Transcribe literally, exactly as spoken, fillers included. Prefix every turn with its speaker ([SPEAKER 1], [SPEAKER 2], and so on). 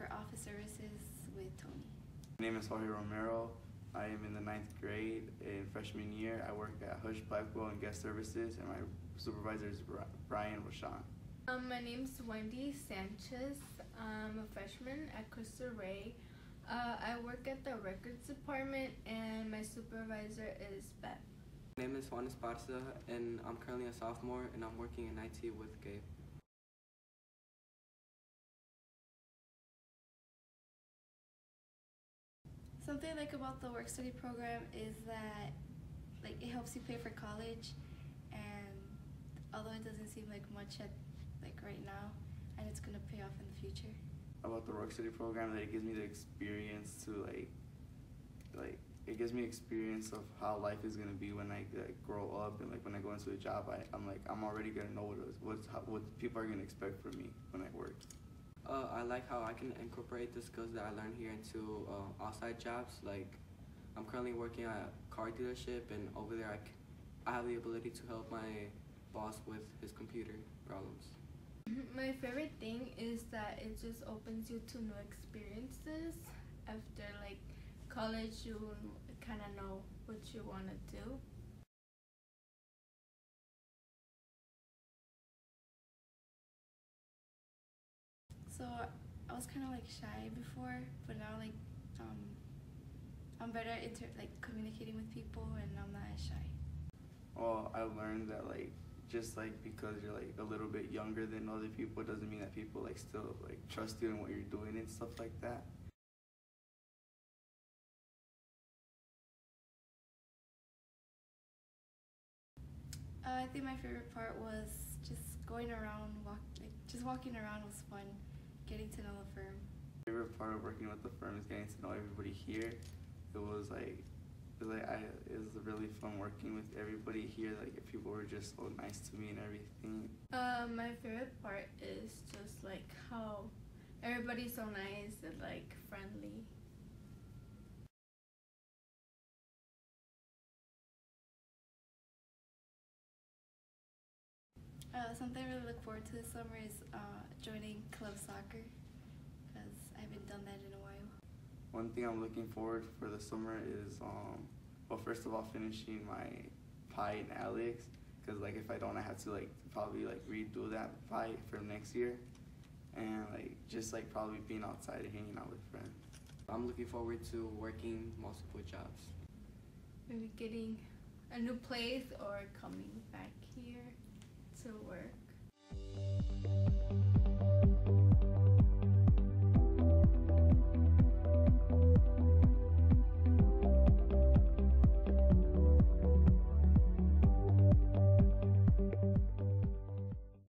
[SPEAKER 1] for office services with Tony.
[SPEAKER 2] My name is Jorge Romero. I am in the ninth grade in freshman year. I work at Hush Blackwell in guest services, and my supervisor is Brian Rashan.
[SPEAKER 3] Um, my name is Wendy Sanchez. I'm a freshman at Cristo Rey. Uh, I work at the records department, and my supervisor is Beth.
[SPEAKER 4] My name is Juan Esparza, and I'm currently a sophomore, and I'm working in I T with Gabe.
[SPEAKER 1] Something I like about the work study program is that like it helps you pay for college, and although it doesn't seem like much at like right now, and it's gonna pay off in the future.
[SPEAKER 2] About the work study program, that it gives me the experience to like like it gives me experience of how life is gonna be when I like grow up, and like when I go into a job, I, I'm like I'm already gonna know what what's how, what people are gonna expect from me when I work.
[SPEAKER 4] Uh, I like how I can incorporate the skills that I learned here into uh, outside jobs. Like, I'm currently working at a car dealership, and over there I, c I have the ability to help my boss with his computer problems.
[SPEAKER 3] My favorite thing is that it just opens you to new experiences. After like college, you kind of know what you want to do.
[SPEAKER 1] So I was kind of like shy before, but now like um, I'm better at inter like communicating with people, and I'm not as shy.
[SPEAKER 2] Well, I learned that like just like because you're like a little bit younger than other people doesn't mean that people like still like trust you in what you're doing and stuff like that.
[SPEAKER 1] Uh, I think my favorite part was just going around, walk like just walking around was fun. Getting to know the firm.
[SPEAKER 2] My favorite part of working with the firm is getting to know everybody here. It was like, it was like I, it was really fun working with everybody here. Like people were just so nice to me and everything.
[SPEAKER 3] Uh, my favorite part is just like how everybody's so nice and like friendly.
[SPEAKER 1] Uh, something I really look forward to this summer is uh, joining club soccer, because I haven't done that in a while.
[SPEAKER 2] One thing I'm looking forward for the summer is, um, well, first of all, finishing my Pi and Alex, because like if I don't, I have to like probably like redo that Pi for next year, and like just like probably being outside and hanging out with friends.
[SPEAKER 4] I'm looking forward to working multiple jobs.
[SPEAKER 3] Maybe getting a new place or coming back here to work.